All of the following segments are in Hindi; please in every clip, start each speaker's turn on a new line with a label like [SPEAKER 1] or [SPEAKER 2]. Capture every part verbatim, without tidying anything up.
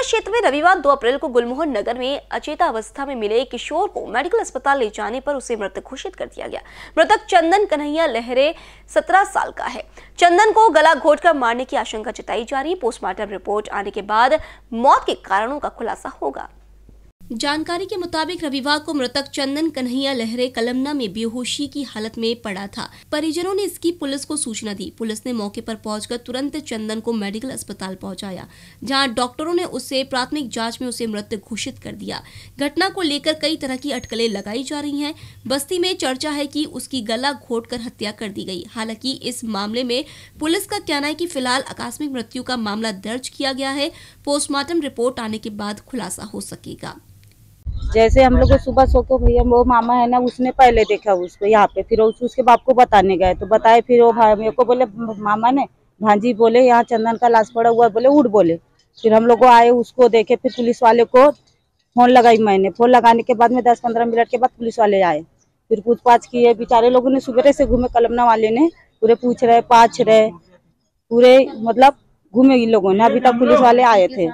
[SPEAKER 1] क्षेत्र में रविवार दो अप्रैल को गुलमोहन नगर में अचेता अवस्था में मिले किशोर को मेडिकल अस्पताल ले जाने पर उसे मृत घोषित कर दिया गया। मृतक चंदन कन्हैया लहरे सत्रह साल का है। चंदन को गला घोटकर मारने की आशंका जताई जा रही है। पोस्टमार्टम रिपोर्ट आने के बाद मौत के कारणों का खुलासा होगा। जानकारी के मुताबिक रविवार को मृतक चंदन कन्हैया लहरे कलमना में बेहोशी की हालत में पड़ा था। परिजनों ने इसकी पुलिस को सूचना दी। पुलिस ने मौके पर पहुंचकर तुरंत चंदन को मेडिकल अस्पताल पहुंचाया, जहां डॉक्टरों ने उसे प्राथमिक जांच में उसे मृत घोषित कर दिया। घटना को लेकर कई तरह की अटकलें लगाई जा रही हैं। बस्ती में चर्चा है कि उसकी गला घोटकर हत्या कर दी गई। हालांकि इस मामले में पुलिस का कहना है कि फिलहाल आकस्मिक मृत्यु का मामला दर्ज किया गया है। पोस्टमार्टम रिपोर्ट आने के बाद खुलासा हो सकेगा।
[SPEAKER 2] जैसे हम लोग को सुबह सो के भैया वो मामा है ना, उसने पहले देखा उसको यहाँ पे, फिर उस, उसके बाप को बताने गए तो बताए। फिर वो भाई मेरे को बोले, मामा ने भांजी बोले यहाँ चंदन का लाश पड़ा हुआ, बोले उठ बोले। फिर हम लोग आए, उसको देखे। फिर पुलिस वाले को फोन लगाई मैंने। फोन लगाने के बाद में दस पंद्रह मिनट के बाद पुलिस वाले आए। फिर पूछताछ किए। बेचारे लोगों ने सुबह से घूमे, कलमना वाले ने पूरे पूछ रहे, पाछ रहे, पूरे मतलब घूमे इन लोगों ने। अभी तक पुलिस वाले आए थे।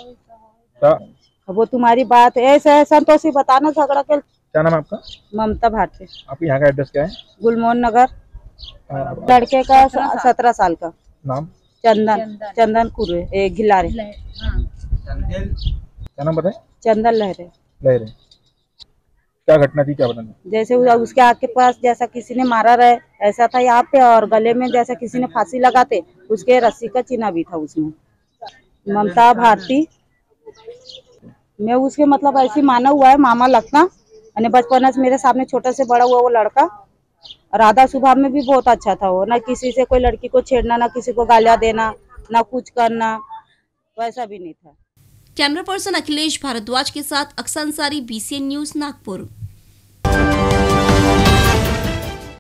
[SPEAKER 2] वो तुम्हारी बात ऐसा है संतोषी बताना। झगड़ा के
[SPEAKER 3] क्या नाम है आपका?
[SPEAKER 2] ममता भारती।
[SPEAKER 3] आपके यहाँ का एड्रेस क्या है?
[SPEAKER 2] गुलमोहन नगर। लड़के का सत्रह साल का
[SPEAKER 3] नाम?
[SPEAKER 2] चंदन चंदन कुरे घिलारे।
[SPEAKER 3] क्या नाम बताए?
[SPEAKER 2] चंदन लहरे।
[SPEAKER 3] लहरे। क्या घटना थी, क्या बताना?
[SPEAKER 2] जैसे उसके आग के पास जैसा किसी ने मारा रहे ऐसा था यहाँ पे, और गले में जैसा किसी ने फांसी लगाते उसके रस्सी का चिन्ह भी था उसमें। ममता भारती। मैं उसके मतलब ऐसी माना हुआ है, मामा लगता। यानी बचपन से मेरे सामने छोटे से बड़ा हुआ वो लड़का। राधा स्वभाव में भी बहुत अच्छा था वो। ना किसी से कोई लड़की को छेड़ना, ना किसी को गालियां देना, ना कुछ करना, वैसा भी नहीं था।
[SPEAKER 1] कैमरा पर्सन अखिलेश भारद्वाज के साथ Aksar Ansari, B C N news, Nagpur.